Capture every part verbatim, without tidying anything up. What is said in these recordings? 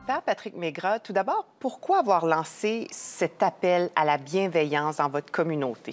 Père Patrick Maigrat, tout d'abord, pourquoi avoir lancé cet appel à la bienveillance dans votre communauté?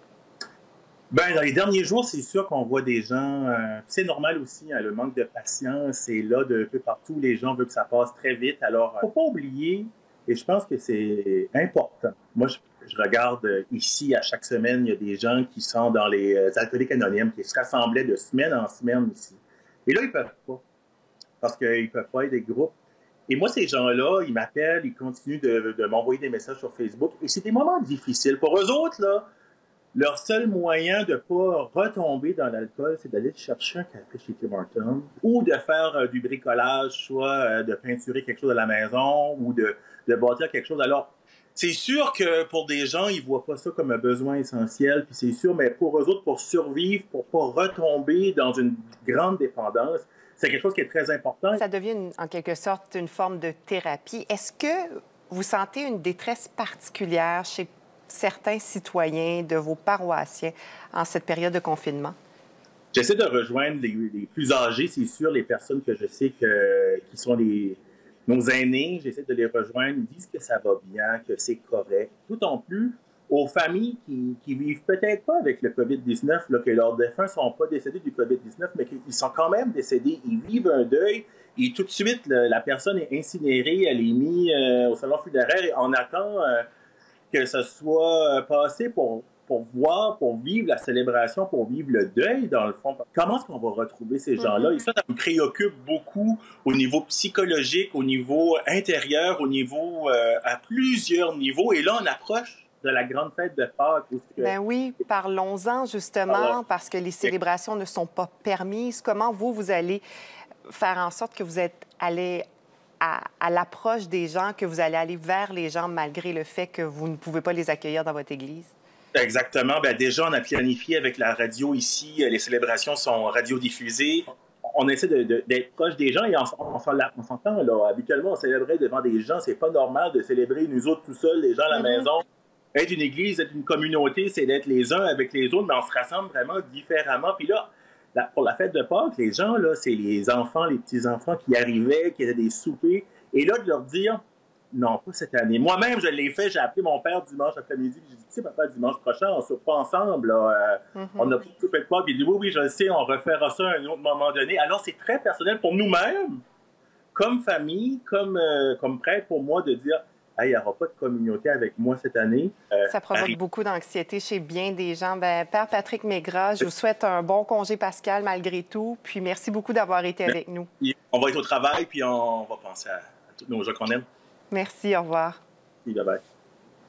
Bien, dans les derniers jours, c'est sûr qu'on voit des gens, euh, c'est normal aussi, hein, le manque de patience est là de peu partout. Les gens veulent que ça passe très vite. Alors, il ne faut pas oublier, et je pense que c'est important. Moi, je, je regarde euh, ici, à chaque semaine, il y a des gens qui sont dans les euh, alcooliques anonymes, qui se rassemblaient de semaine en semaine ici. Et là, ils ne peuvent pas, parce qu'ils ne peuvent pas être des groupes. Et moi, ces gens-là, ils m'appellent, ils continuent de, de m'envoyer des messages sur Facebook. Et c'est des moments difficiles. Pour eux autres, là, leur seul moyen de ne pas retomber dans l'alcool, c'est d'aller chercher un café chez Tim Hortons ou de faire euh, du bricolage, soit euh, de peinturer quelque chose à la maison ou de, de bâtir quelque chose. Alors, c'est sûr que pour des gens, ils ne voient pas ça comme un besoin essentiel, puis c'est sûr, mais pour eux autres, pour survivre, pour ne pas retomber dans une grande dépendance, c'est quelque chose qui est très important. Ça devient une- en quelque sorte une forme de thérapie. Est-ce que vous sentez une détresse particulière chez certains citoyens de vos paroissiens en cette période de confinement? J'essaie de rejoindre les, les plus âgés, c'est sûr, les personnes que je sais que, qui sont les, nos aînés. J'essaie de les rejoindre, ils disent que ça va bien, que c'est correct. Tout en plus, aux familles qui, qui vivent peut-être pas avec le COVID dix-neuf, là, que leurs défunts ne sont pas décédés du COVID dix-neuf, mais qu'ils sont quand même décédés. Ils vivent un deuil et tout de suite, le, la personne est incinérée, elle est mise euh, au salon funéraire et on attend euh, que ce soit passé pour, pour voir, pour vivre la célébration, pour vivre le deuil, dans le fond. Comment est-ce qu'on va retrouver ces gens-là? Mm-hmm. Et ça, ça me préoccupe beaucoup au niveau psychologique, au niveau intérieur, au niveau, euh, à plusieurs niveaux. Et là, on approche de la grande fête de Pâques. Que... Ben oui, parlons-en justement, Alors, parce que les célébrations ne sont pas permises. Comment vous, vous allez faire en sorte que vous êtes allé à, à l'approche des gens, que vous allez aller vers les gens malgré le fait que vous ne pouvez pas les accueillir dans votre église? Exactement. Ben déjà, on a planifié avec la radio ici. Les célébrations sont radiodiffusées. On essaie de, de, d'être proche des gens et on, on, on s'entend, là. Habituellement, on célébrait devant des gens. C'est pas normal de célébrer nous autres tout seuls, les gens à la mm-hmm. maison. Être une église, être une communauté, c'est d'être les uns avec les autres, mais on se rassemble vraiment différemment. Puis là, la, pour la fête de Pâques, les gens, là, c'est les enfants, les petits-enfants qui arrivaient, qui étaient des soupers. Et là, de leur dire... Non, pas cette année. Moi-même, je l'ai fait. J'ai appelé mon père dimanche après-midi. J'ai dit, tu sais, papa, dimanche prochain, on ne soupe pas ensemble. Là. Euh, mm-hmm. On n'a pas soupé de Pâques. Il dit, oui, oui, je le sais, on refera ça à un autre moment donné. Alors, c'est très personnel pour nous-mêmes, comme famille, comme, euh, comme prêtre, pour moi, de dire, hey, il n'y aura pas de communauté avec moi cette année. Euh, ça provoque arrive... beaucoup d'anxiété chez bien des gens. Ben, Père Patrick Maigrat, je vous souhaite un bon congé pascal malgré tout. Puis merci beaucoup d'avoir été avec nous. On va être au travail, puis on va penser à, à tous nos gens qu'on aime. Merci, au revoir. Bye bye.